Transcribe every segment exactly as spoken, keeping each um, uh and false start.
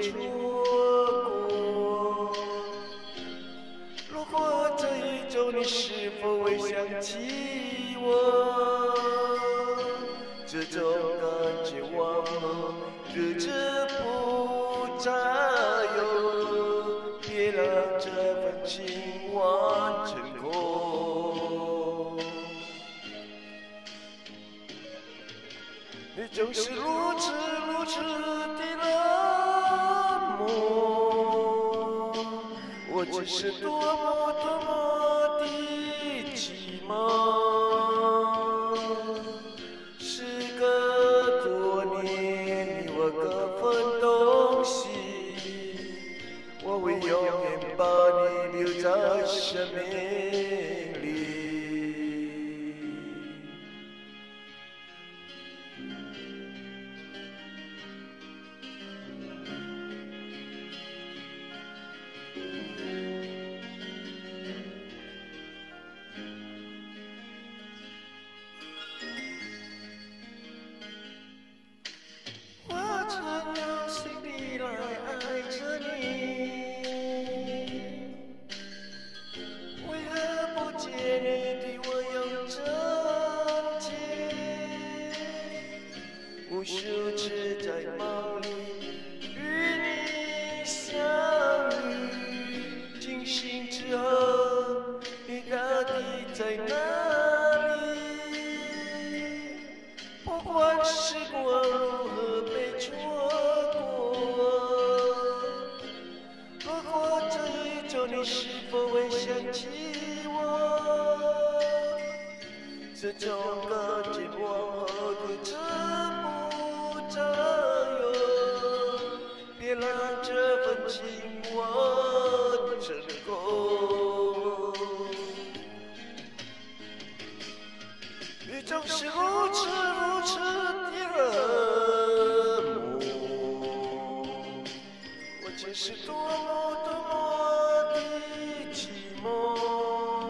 错过。路过这一周，你是否会想起我？这种感觉忘了，日子不再有，别让这份情完成空。你总是如此如此的冷漠，我只是多么多么的寂寞。时隔多年，你我各分东西，我会永远把你留在生命里。无数次在梦里与你相遇，惊醒之后，你到底在哪里？不管时光如何被错过，路过这一周，你是否会想起我？这种感觉往后的这不再有，别让这份情完成空。你总是如此如此的冷漠，我却是多么多么的寂寞。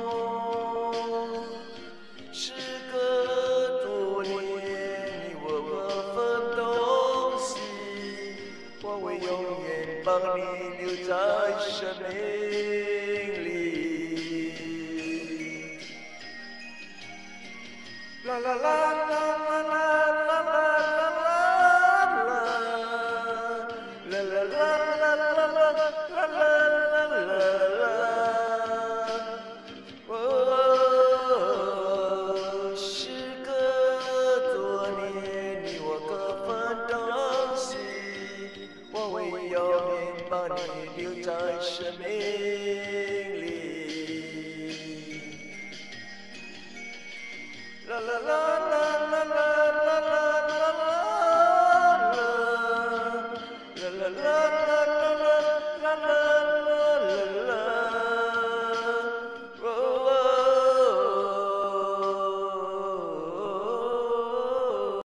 时隔多年，你我各分东西，我会永远把你留在生命里。啦啦啦啦啦啦啦啦啦啦，啦啦啦啦啦啦啦啦啦。把你留在生命里，啦啦啦。